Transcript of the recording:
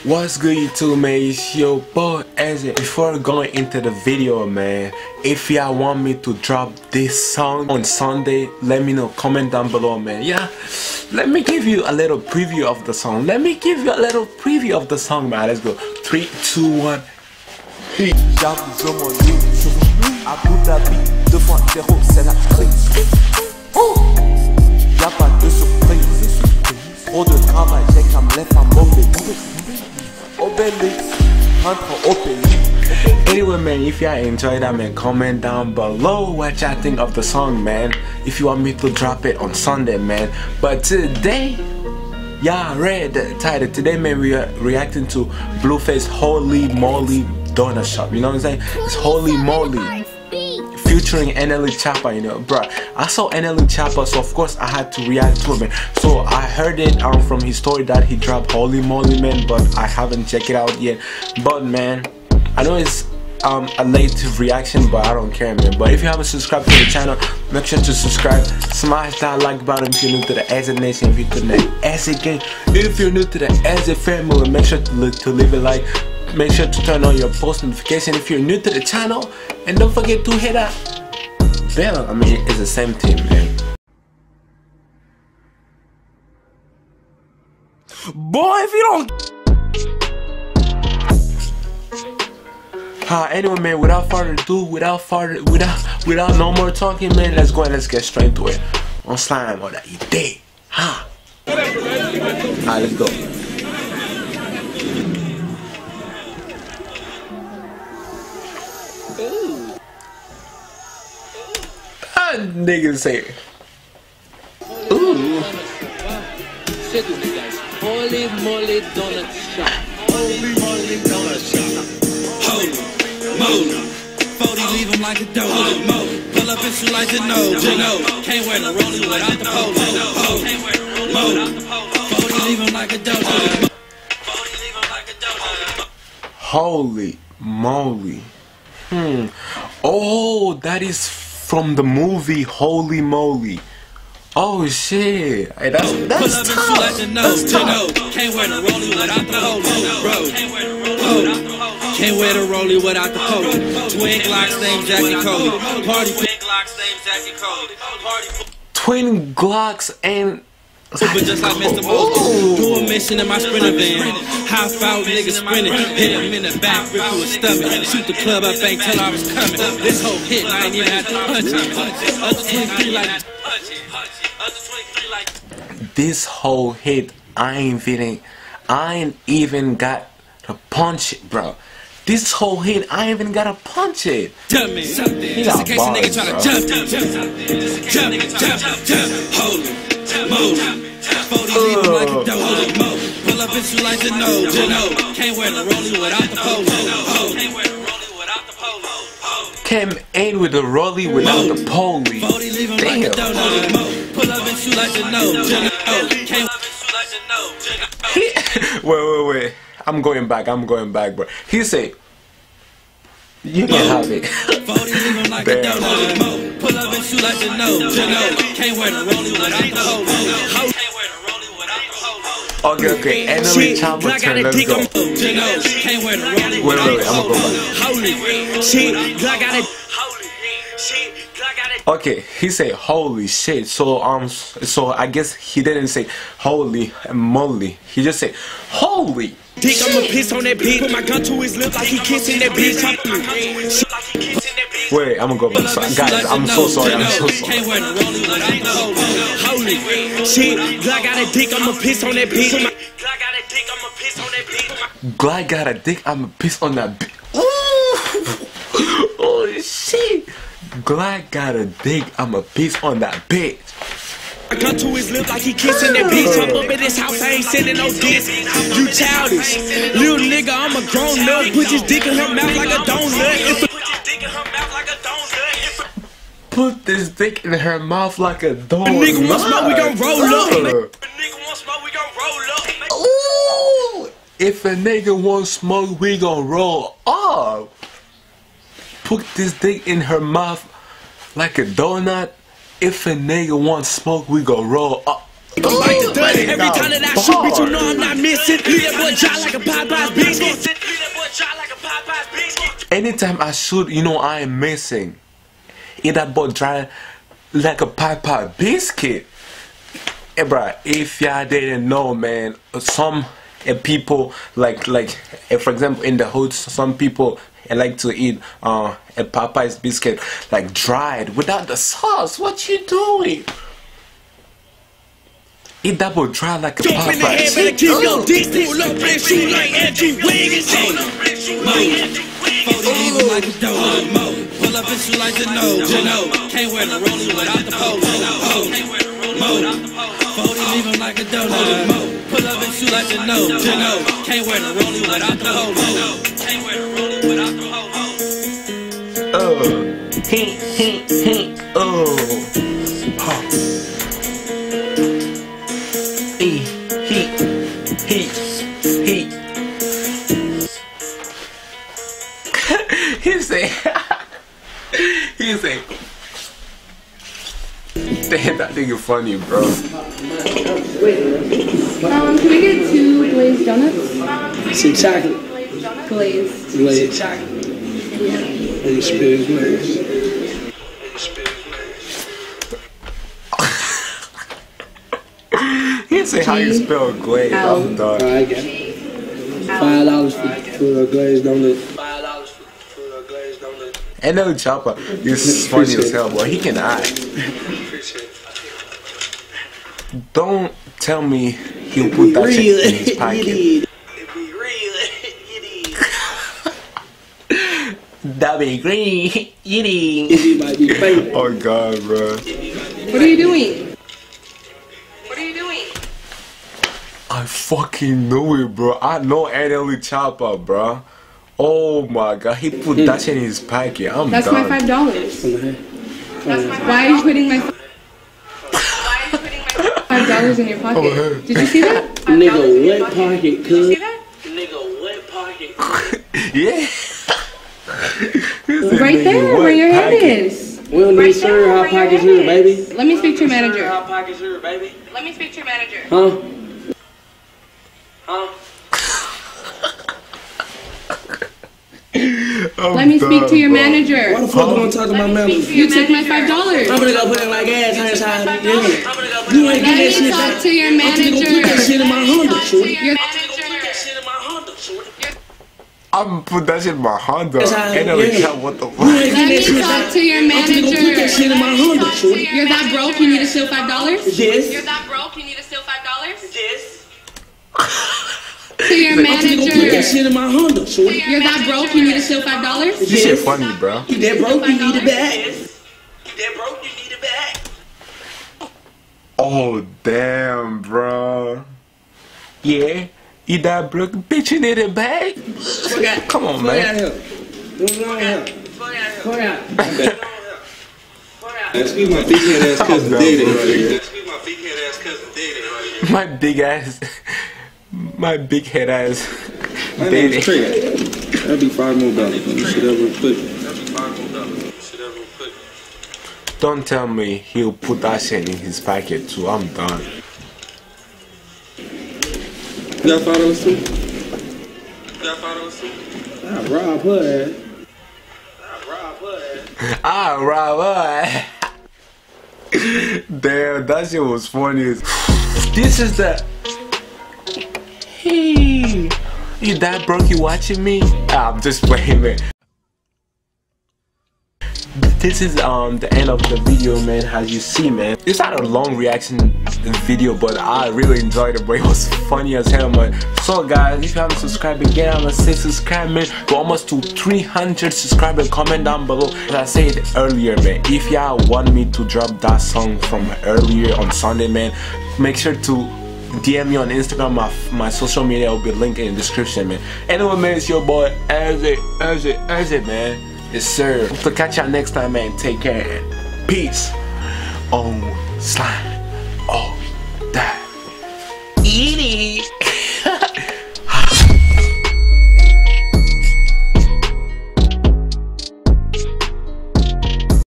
What's good YouTube, man? It's your boy Izi. Before going into the video, man, if y'all want me to drop this song on Sunday, let me know, comment down below, man. Yeah, let me give you a little preview of the song. Let me give you a little preview of the song, man. Let's go. 3, 2, 1. Hey. Abu Dhabi 2.0, c'est la crise. Y'a pas de surprise. Trop de travail, j'ai qu'à me lève à Anyway, man, if y'all enjoyed that, man, comment down below what y'all think of the song, man. If you want me to drop it on Sunday, man. But today, y'all read the title. Today, man, we are reacting to Blueface Holy Moly Donut Shop. You know what I'm saying? It's Holy Moly featuring NLE Choppa, you know, bruh. I saw NLE Choppa, so of course I had to react to it, man. So I heard it from his story that he dropped Holy Moly, man, but I haven't checked it out yet. But man, I know it's a late reaction, but I don't care, man. But if you haven't subscribed to the channel, make sure to subscribe, smash that like button if you're new to the Izi Nation, if you're new to the Izi gang, if you're new to the Izi family, make sure to leave a like. Make sure to turn on your post notification if you're new to the channel, and don't forget to hit that bell. I mean, it's the same thing, man. Boy, if you don't. Anyway, man, without further ado, without no more talking, man, let's go and let's get straight to it. On slime or that you did, Alright, let's go. Niggas say it. Ooh. Holy Moly Donut Shop. Holy Moly Donut Shop. Holy Moly. 40 leave him like a donut. Pull up and shoot like a no. Can't wear the rollie without the polo. Moly. 40 leave him like a donut. Holy moly. Oh, that is from the movie Holy Moly. Oh shit. Hey, that's tough. That's tough. Can't wear the rollie without the polo, bro. Can't wear the rollie without the polo. Twin Glocks named Jackie Cody. Party Twin Glocks named Jackie Cody. Twin Glocks and but just like Mr. Moly, do a mission in my Sprinter van. High foul niggas sprinting, hit him in the back, rip through his stomach. Shoot the club up, ain't tell I was coming. This whole hit, I ain't even had to punch it. Other 23 like this whole hit, I ain't even got to punch it, bro. This whole hit, I ain't even gotta punch it. Jump me. Just in case a nigga tryna jump. Holy Moly. 40 leave him like a donut. Pull up and shoot like a no. Can't wear the rollie without the polo. Came in with the rollie without the poly. 40 leave him like a donut. Pull up and shoot like a no. Wait. I'm going back, bro. He say, you can have it. 40 leave him like a donut. Pull up and shoot like a no. Can't wear the rollie without the polo. Okay. NLE Choppa turn, let's go. Wait, I'm gonna go back. Okay, he said holy shit. So I guess he didn't say holy moly. He just said holy. Dick, I'ma piss on that beat. Put my gun to his lip like he kissing that bitch. Wait, I'm gonna go back. Guys, I'm so sorry. Holy shit, Glock got a dick, I'ma piss on that bitch. Glock got a dick, I'ma piss on that bitch. Oh shit. Glock got a dick, I'ma piss on that bitch. I gun to his lip like he kissing that bitch. I'm up at his house, I ain't sending no diss. You childish, little nigga, I'm a grown up. Put his dick in her mouth like a donut. Put this dick in her mouth like a donut. Nigga want smoke, we gon' roll up. Ooh, if a nigga want smoke, we gon' roll up. Put this dick in her mouth like a donut. If a nigga want smoke, we gon' roll up. Every time that I shoot, bitch, you know I'm not missing. Leave that boy dry like a Popeye anytime I shoot, you know, I am missing. If that boy dry like a pie biscuit. Hey, bruh, if y'all didn't know, man, some people like for example in the hood, some people like to eat a Popeye's biscuit like dried without the sauce. What you doing? Eat that boy dry like a Popeye. Keep your distance. Pull up and shoot like Andrew Wiggins. Pull up and shoot like the nose. Can't wear the rollie without the polo. Leave him like a donut. Pull up and shoot like the nose. Can't wear the rollie without the polo. He say, damn, that nigga funny, bro. Can we get 2 glazed donuts? Some chocolate. Glazed. Glazed chocolate. Yeah. And spit glazed. He say how you spell glaze. I'm done. I got it. $5 for a glazed donut. NLE Choppa is funny as hell, boy. He can act. Don't tell me he'll put that shit in his pocket. That be green. It might be fake. Oh god, bro. What are you doing? What are you doing? I fucking knew it, bro. I know NLE Choppa, bro. Oh my god, he put that shit in his pocket. That's done. my $5. Why are you putting my $5 in your pocket? Did you see that? Nigga, wet pocket, cuz. Did you see that? Nigga, wet pocket. Yeah. Right there, where your head is. We don't need sir hot pockets here, baby. Let me speak to your manager. Hot pockets here, baby. Let me speak to your manager. Huh? Huh? Let me speak to your manager. Why the fuck am I talking to my manager? You took my $5. I'm gonna go put it like ass on his side. You ain't Let get that me shit talk back. to your I'm gonna manager. go put that shit in my Honda, shorty. I'm gonna put that shit in my Honda. That's how I NLE am. Choppa, what the fuck? You ain't Let get that me shit talk back. to your I'm gonna go put that manager. shit in my Honda, shorty. You're that broke, you need to steal $5? Yes. You're that broke, you need to steal $5? Yes. To your I'm gonna go put that manager. shit in my Honda, shorty. You're that broke, you need to steal $5? This shit funny, bro. You that broke, you need it back. You that broke, you need it back. Oh damn, bro. Yeah, you that broke, bitch, you need it back. Come on, man. Excuse my big head ass cousin Daddy right here. My big head ass. My name is Trey. That'll be $5 more. You should have put. Don't tell me he'll put that shit in his pocket too. I'm done. You got $5 too? Ah, Rob Hood. Ah, right. Damn, that shit was funny. This is the. Hey, you that broke? You watching me? Ah, I'm just playing, man. This is the end of the video, man. As you see, man, it's not a long reaction video, but I really enjoyed it, bro. It was funny as hell, man. So guys, if you haven't subscribed again, I'm gonna say subscribe, man. We're almost to 300 subscribers. Comment down below. As I said earlier, man, if y'all want me to drop that song from earlier on Sunday, man, make sure to DM me on Instagram. My social media will be linked in the description, man. Anyway, man, it's your boy Izi, man. Yes, sir. To catch y'all next time, man. Take care and peace on slime.